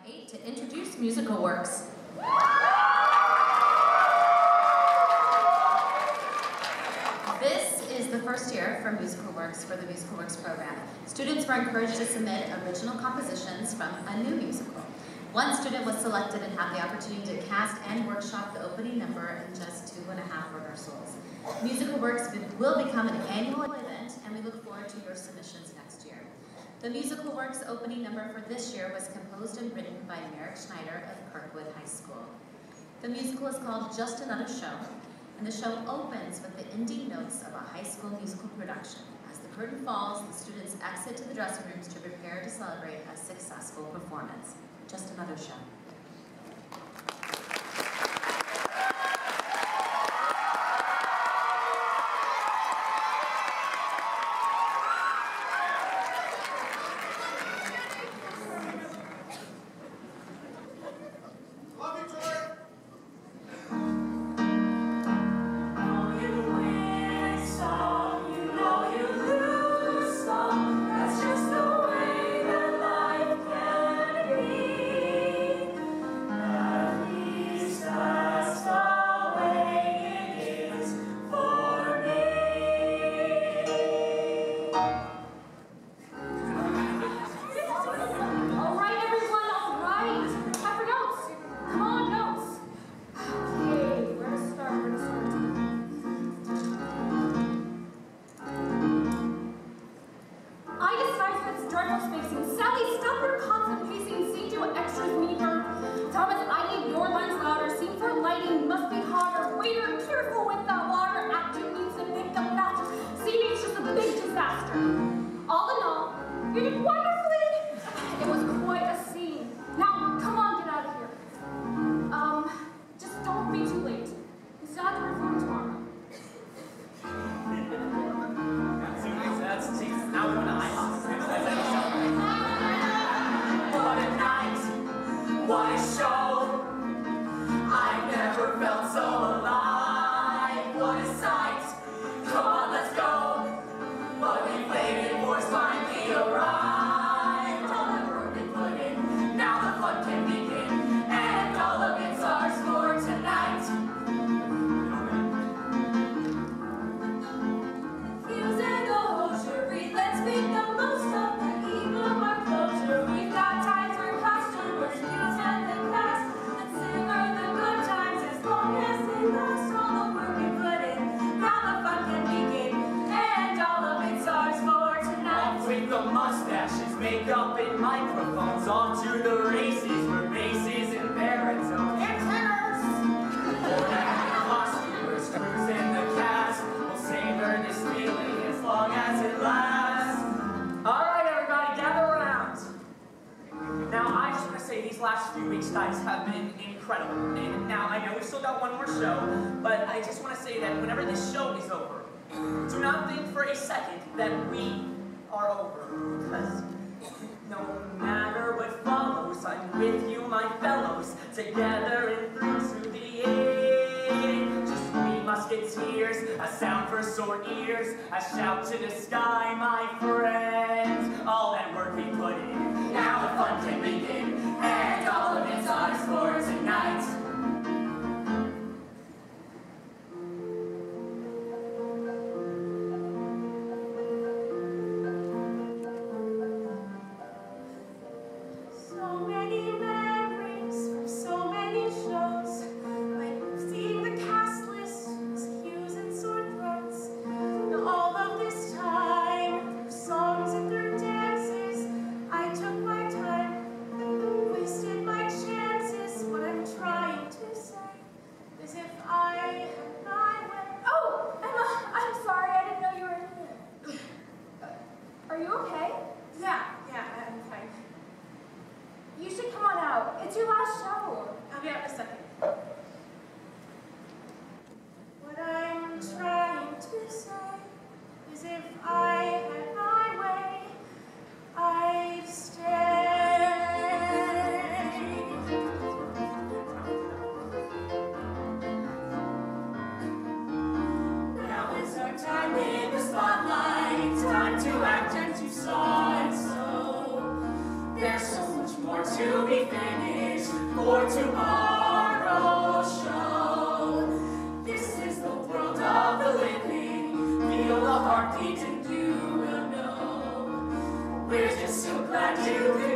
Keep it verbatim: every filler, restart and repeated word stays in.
eight to introduce Musical Works. This is the first year for Musical Works for the Musical Works program. Students were encouraged to submit original compositions from a new musical. One student was selected and had the opportunity to cast and workshop the opening number in just two and a half rehearsals. Musical Works will become an annual event, and we look forward to your submissions next year. The Musical Works opening number for this year was composed and written by Merrick Schneider of Kirkwood High School. The musical is called Just Another Show, and the show opens with the ending notes of a high school musical production. As the curtain falls, the students exit to the dressing rooms to prepare to celebrate a successful performance. Just Another Show. Songs and through dances, I took my time. to be finished for tomorrow's show. This is the world of the living. Feel the heartbeat and you will know. We're just so glad you